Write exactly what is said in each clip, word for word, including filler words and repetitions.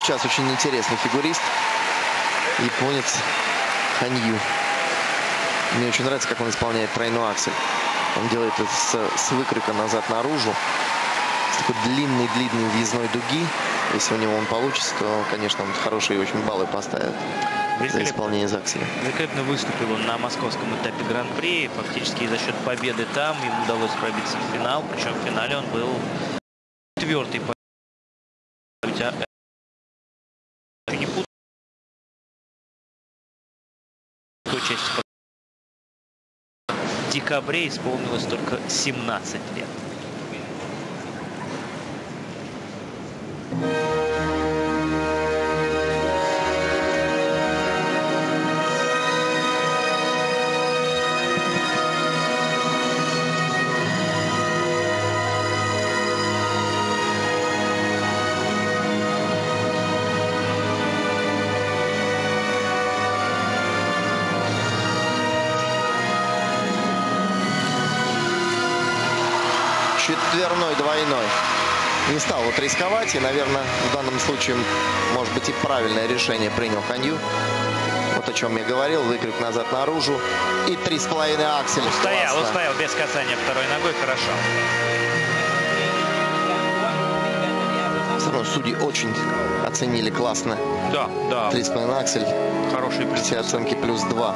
сейчас очень интересный фигурист. Японец Хан Ю. Мне очень нравится, как он исполняет тройной аксель. Он делает это с, с выкройка назад наружу. С такой длинной-длинной въездной дуги. Если у него он получится, то, конечно, он хорошие очень баллы поставит за исполнение из акселя. Великолепно выступил он на московском этапе Гран-при. Фактически за счет победы там ему удалось пробиться в финал. Причем в финале он был четвертый по части. В декабре исполнилось только семнадцать лет. Четверной, двойной. Не стал вот рисковать. И, наверное, в данном случае, может быть, и правильное решение принял Хан Ю. Вот о чем я говорил. Выкрик назад наружу. И три с половиной аксель. Устоял, Классно. устоял без касания второй ногой. Хорошо. Все равно судьи очень оценили классно. Да, да. Три с половиной аксель. Хороший плюс. Все оценки плюс два.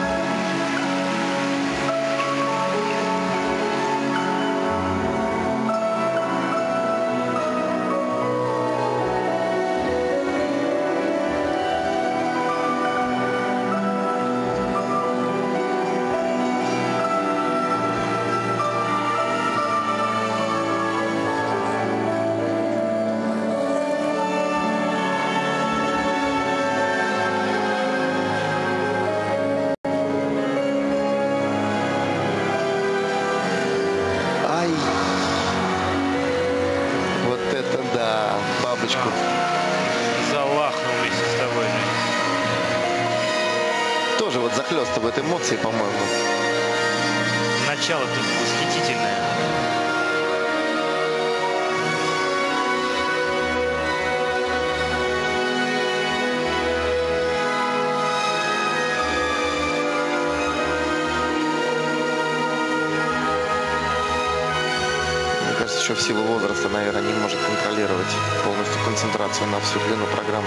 Вот это да, бабочку. Залахнул вместе с тобой. Тоже вот захлестывает эмоции, по-моему. Начало тут восхитительное. Еще в силу возраста, наверное, не может контролировать полностью концентрацию на всю длину программы.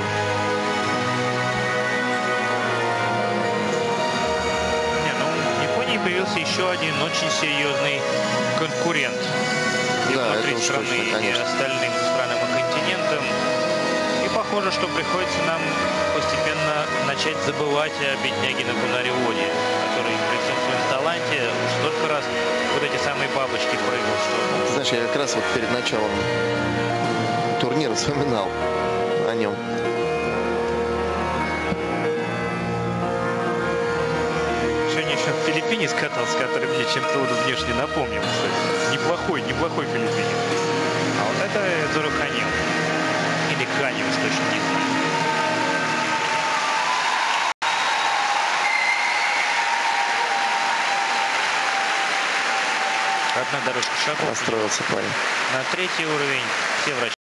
Не, ну, в Японии появился еще один очень серьезный конкурент. И Да, внутри это уж страны, точно, и остальным странам и континентам. И похоже, что приходится нам постепенно начать забывать о бедняге Нагунарионе, который при всем своем таланте уж столько раз вот эти самые бабочки прыгал, что... Знаешь, я как раз вот перед началом турнира вспоминал о нем. Сегодня еще в Филиппине скатался, который мне чем-то внешне напомнил, кстати. Неплохой, неплохой филиппинец. А вот это Эдзуру Ханью. Или Ханью, точно не знаю. Одна дорожка шагов. Настроился парень. На третий уровень все врачи.